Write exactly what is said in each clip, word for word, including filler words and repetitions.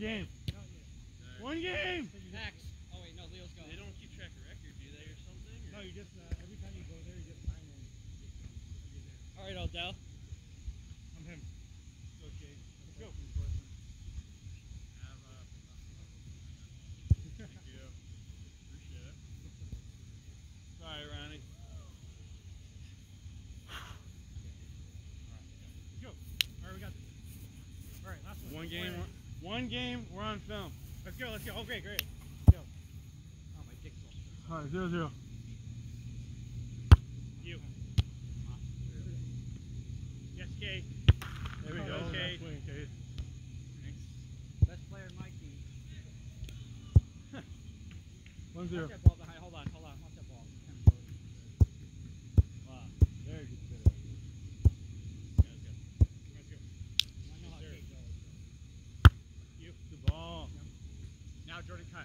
game. One game. Max. Oh wait, no, Leo's going. They don't keep track of record, do they, or something? Or? No, you just uh, every time you go there, you just sign in. All right, Odell. I'm him. Go, Jay. Let's go. Have a. Thank you. Appreciate it. Sorry, Ronnie. Let's go. All right, we got this. All right, last one. One game. One game. We're on film. Let's go. Let's go. Oh, great, great. Go. Oh, my dick's all. All right, zero zero. You. Yes, Kay. There we Oh, go. okay. Swing, Kay. Thanks. Best player in my team. One zero. Watch that ball behind. Hold on, hold on. Watch that ball. Wow. Very good fit. Let's go. Let's go. I know how Yes, sir. Kate goes. You. The ball. Now, Jordan, cut.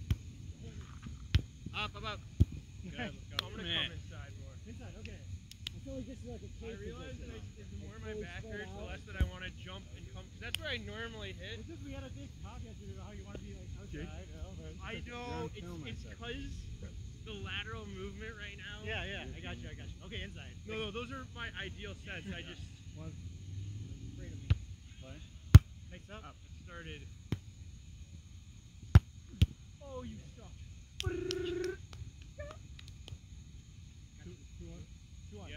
Up, up, up. Good. Let's go. I'm gonna Man. come inside more. Inside, okay. I feel like this is like a I cage realize that I, position. the more my Fully back spread hurts, the out. less that I want to jump and come. Because that's where I normally hit. It's just we had a big talk yesterday about how you want to be like outside. Okay. You know, but I know it's it's because the lateral movement right now. Yeah, yeah. I got you. I got you. Okay, inside. No, no, those are my ideal sets. I just One. Afraid of me. Play. Makes up. up. It started. Oh, you suck. Two, two, one. Two, one. Yeah.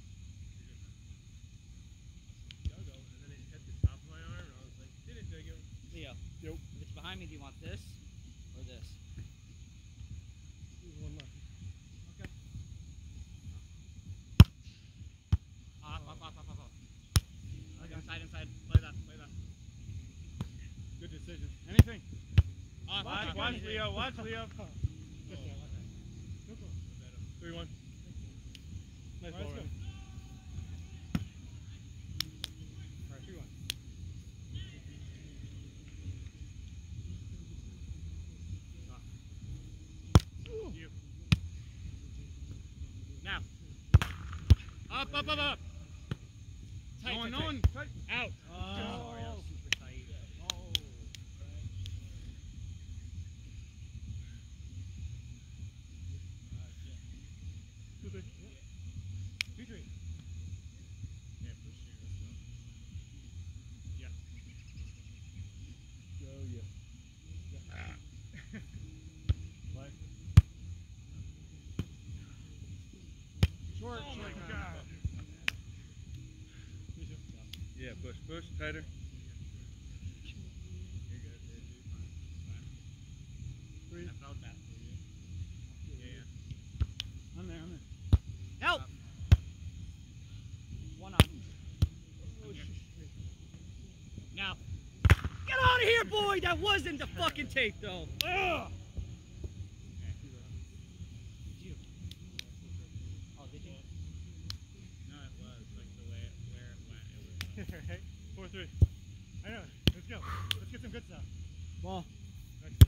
Go, go. And then it hit the top of my arm, and I was like, didn't dig him. Leo. Yep. If it's behind me, do you want this or this? One more. Okay. Up, up, up, up, up, up. Okay. Inside, inside. Play that, play that. Good decision. Anything. Up, Watch, up, watch up. Leo, watch Leo. Good shot, watch that. Go, go. three one. Nice All ball, right, let's Ryan. go. All right, three one. You. Now. Up, up, up, up. Tight, no one, tight, no tight. one. Cut. Out. Oh, sorry, that was super tight. Oh. Two, three. Two, three. Yeah, push here. Let's go. Yeah. Go, yeah. Play. Short, Oh my short. God. Yeah, push, push, tighter. You're good, dude. Fine. Fine. Three. I felt that for you. Yeah, yeah. I'm there, I'm there. Help! One on. Now. Get out of here, boy! That wasn't the fucking tape, though. Ugh! You. Oh, did you? No, it was like the way it, where it went. It was. Right? Four, three. I know. Let's go. Let's get some good stuff. Ball. Next.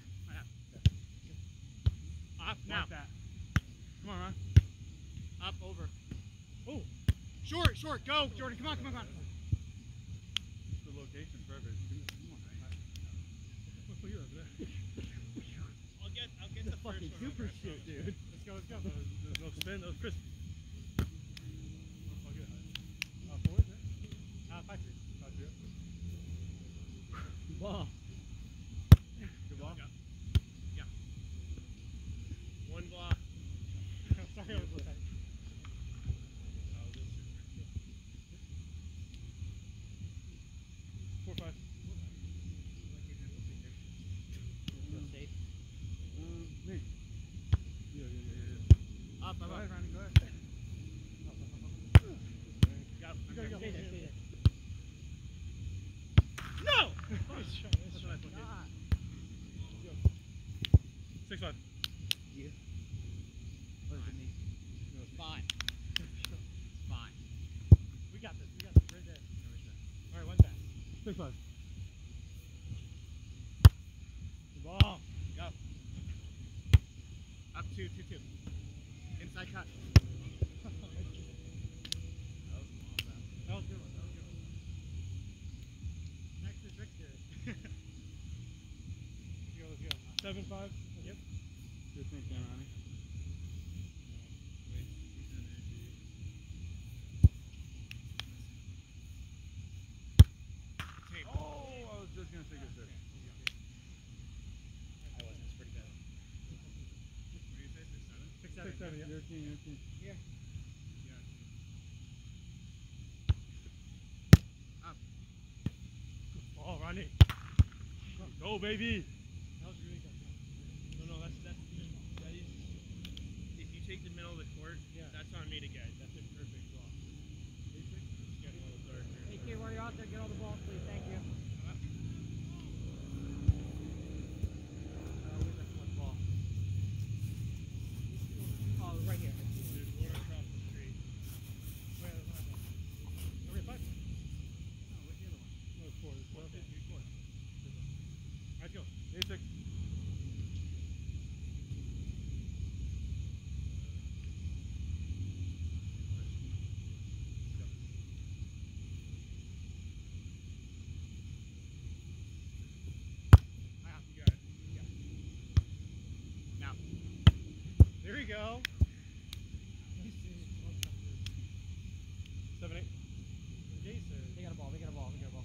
Up now. Like that. Come on, Ron. Up over. Oh. Short, short. Go, Jordan. Come on, come on, come on. The location perfect. Come on. Oh, you're over there. I'll get, I'll get The the first fucking one super over. shit, dude. Let's go, let's go. There's no spin. That was crisp. Oh, good. Uh, four, is it? Uh, five, three. Five, three. Ball. Good ball. Yeah. Yeah. One block. Sorry, I was late. Oh, this is Four, five. Safe. Um, me. Yeah, yeah, yeah, yeah. up, Go up, ahead, up. Ronnie, go ahead. Up, up, up, up. Go. You go, you go. Stay there, stay there. No! Nice shot, nice shot. Ah. Six, five. You. What is it mean? It's fine. It's fine. We got this, we got this. Right there. All right, one back. Six, five. Good ball. Go. Up two, two, two. Inside cut. That was a good one. That was a good one. Next is Victor. seven five. Yep. Good thinking, Ronnie. Oh, I was just gonna say good sir. I wasn't. It's pretty good. Six seven. Six seven. Yeah. Your team, your team. Here. Oh, Ronnie. Go, baby. That was really good. No, no, that's that's that is. If you take the middle of the court, Yeah. that's on me to get. That's a perfect block. It's getting a little darker. Hey, kid, while you're out there, get all the balls, please. Thank you. Uh, where's that one ball? Oh, right here. There's one across the street. Where is that one? Number five? Oh, where's the other one? No, it's four. It's four. Okay, three, four. Let's go. Eight six. You got it. Now. There we go. Seven eight. Jason. They got a ball. They got a ball. They got a ball.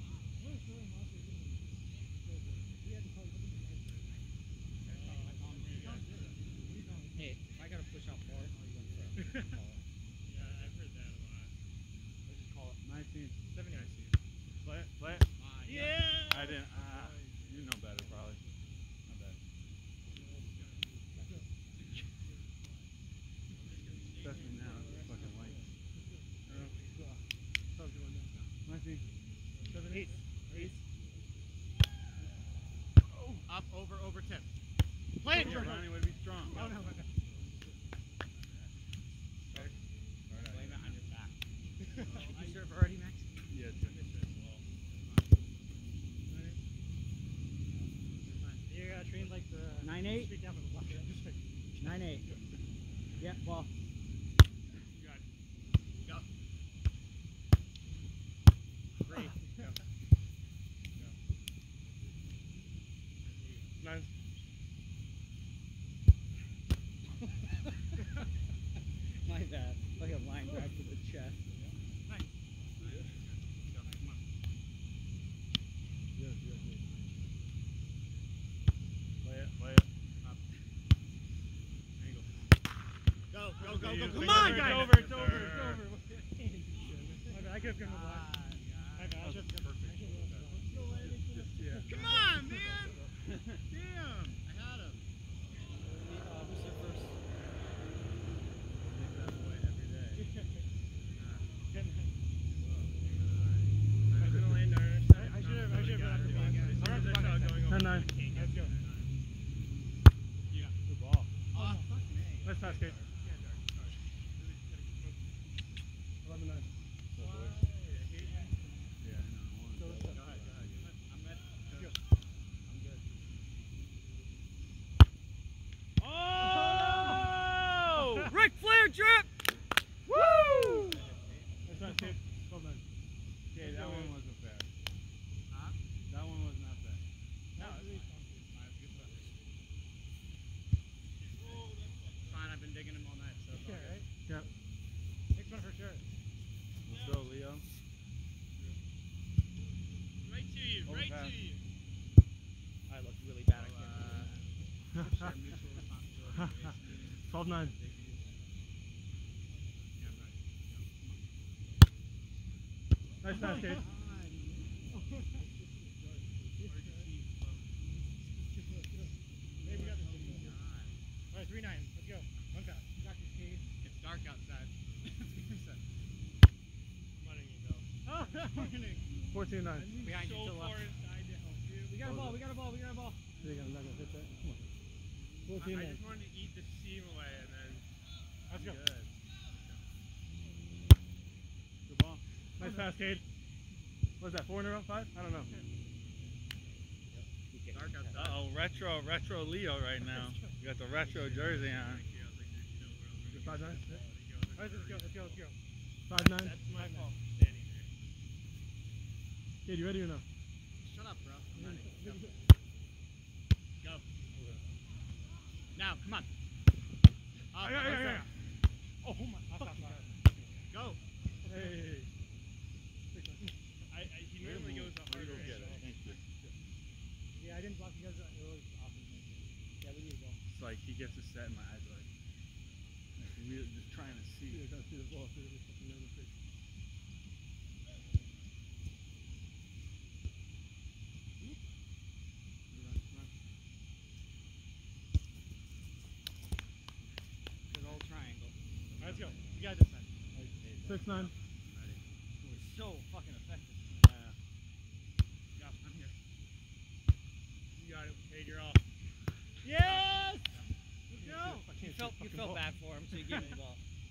Hey, if I gotta push out far, I'm gonna throw. Yeah, I've heard that a lot. Let's just call it. nineteen. Seven eight. Play it, play it. Ah, Yeah. I didn't, uh, you know better probably. Not bad. Especially now, it's fucking late. nineteen. Seven eight. Eight. Up, over, over, tip. Play it, Yeah, Jordan. Ronnie would be strong. Oh, no. Blame it on your back. You serve already, Max? Yeah, it's You gotta train like the. Nine eight. Speak down for the block. Just like. Nine eight. Yeah, ball. You got it. Go. Three. Go. Nine. My bad. Like a line drive to the chest. Nice. Yes, yes, yes. Play it, play it. Go, go, go, Come go. Come on, on, guys. guys. It's over. It's over. It's over. My bad. I could have given him a block. My bad. I should have given him a block. Just, yeah. Come on, man. Damn. I had him. Uh, who's there first? Take that away every day. I'm gonna land on our side. I should have. I should have been after block. As soon as I saw it going over, ten nine. I can't get Let's go. it. Good ball. Oh, fuck me. Nice pass, Kate. eleven nine. Yeah, I know. Go, let's go. Go ahead, go ahead. I'm ready. Let's go. I'm good. Oh! Ric Flair drip! Woo! Nice pass, Kate. twelve nine. Okay, that one wasn't fair. Huh? That one was not fair. No, it's fine. I've been digging him all night, so it's all Yeah, good. right? Yeah. Next one for sure. Let's go, Leo. Right to you, right Overpass. to you. I looked really bad. I can't do that. Share mutual responsibility. twelve nine. Nice pass, Kate. Alright, three nine. Let's go. One pass. Got this, Kate. It's dark outside. I'm letting you go. fourteen nine. Behind you so to the far left. inside to help you. We got a ball. We got a ball. We got a ball. There you go. I'm not gonna hit that. Come on. I, fourteen I nine. just wanted to eat the steam away and then. Let's go. Good. Good ball. Nice pass, Cade. What is that, four in a row? Five? I don't know. Dark outside. Uh-oh, retro, retro Leo right now. You got the retro jersey on. Good five nine. Alright, let's go. Let's go. Let's go. Five That's, nine. that's my fault for standing there. Cade, you ready or no? Shut up, bro. I'm ready. Go. Go. Now, come on. Up, Yeah, yeah, up, yeah. up. Oh my fucking god. Go. Hey. I, I, he normally goes a harder Go get angle. it. Thank you. Yeah, I didn't block you guys. It was awesome. Yeah, we need a ball. It's like he gets a set and my eyes are like, like really just trying to see. I gotta see the ball. See the fucking man in the face. Good old triangle. Alright, let's go. You got this time. Six nine. It was so fucking effective. Yeah. Yeah, I'm here. You got it. Hey, you're off. Yes! Let's go. You felt you felt bad for him, so you gave him the ball.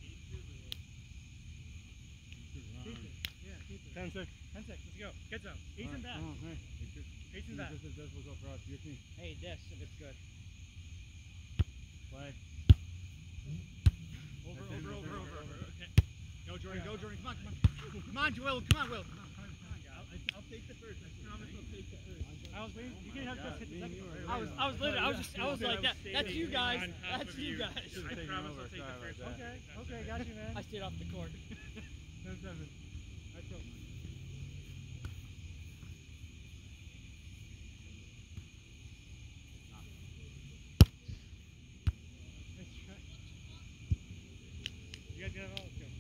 Yeah, keep it. Ten six. Ten six. Let's go. Get some. Ace and back. Oh, hey. Ace and back. This is this will go for us. Your team. Hey, this if it's good. Play. Over, That's over, it, over, that's over, it, over. over. Okay. Go, Jordan. Go, Jordan. Come on, come on. Come on, Will. Come on, Will. Come on, come on, come on, guys. I'll, I'll take the first. I promise I'll take the first. I was waiting. You can't have just hit the second one. I was, I was literally, I was just, I was like that. That's you guys. On top That's of you guys. I Taking promise over, I'll take the sorry first. about one. Okay. Okay. Got you, man. I stayed off the court. Ten seven. Let's go. You guys got it all? Let's go.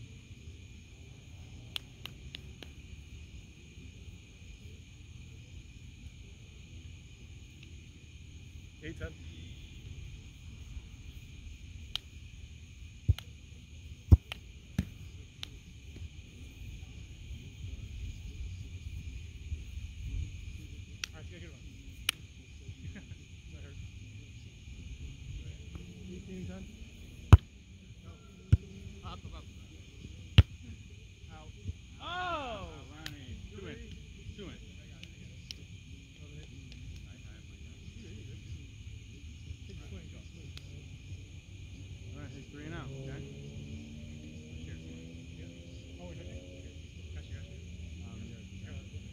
Eight ten. Alright, good one. That hurt. eighteen ten. Up, up, up. Out. Oh! Ronnie. Two in. Two in. Take the swing, go. All right, he's three and out. Okay. Oh, wait, okay. Gotcha, gotcha. Um, yeah.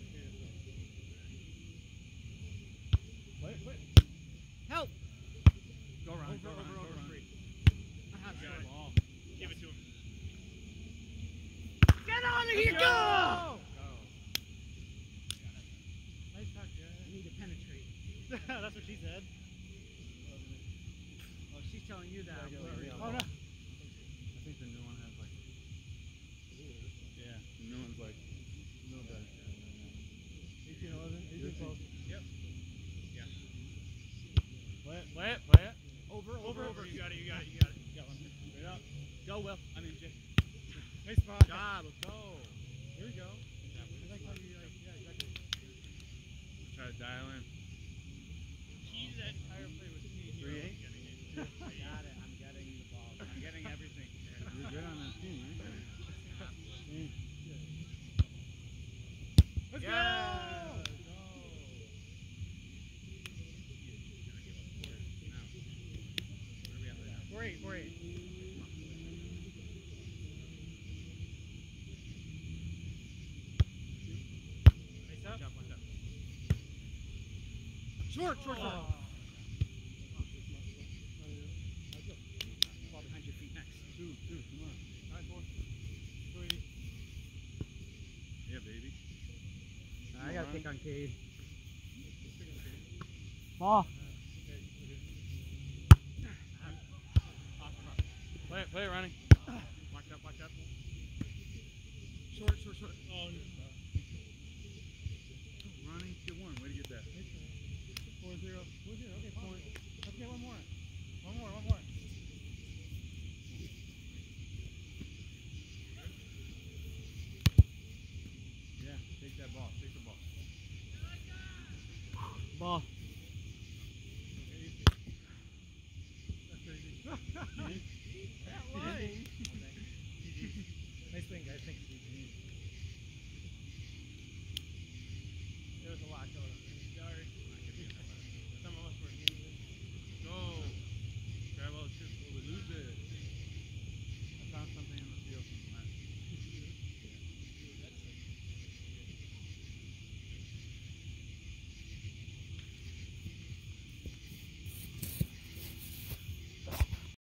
Wait, wait. Help! Go Ron. Over, Go Ron. over, Go over, Ron. free. I have You got short it. ball. Give it to him. Get on it, here, Go! go! Nice touch, You yeah. need to penetrate. That's what she said. Oh, she's telling you that. Yeah, yeah, yeah. Oh, no. I think the new one has like. Yeah, the new one's like. No better. eighteen eleven, eighteen twelve. Yep. Yeah. Play it, play it, play it. Over, over, over. You got it. You got it. You got it. Got one. Straight up. Go, Will. I mean, Jay. Nice spot. Job, let's go. Here we go. I like how you, like, yeah, exactly. Try to dial in. Key to that entire play was seeing you. Three eight? Getting it. I got it. I'm getting the ball. I'm getting everything. You're good on that team, right? Team. Let's Yeah. go! Four eight, four eight. Nice up. Watch out, watch out. Short, short, short. Oh. Ball behind your feet next. Two, two, come on. Nine four. Two eighty. Yeah, baby. I gotta pick on Cade. Ball. Play it, play it, Ronnie. Watch out, watch out. Short, short, short. Oh, no. Ronnie, get one. Way to get that. Four zero. Four zero. Okay, fine. Let's get one more. One more, one more. Yeah, take that ball. Take the ball. Ball. Nice thing, guys. Thank you. There was a lot going on.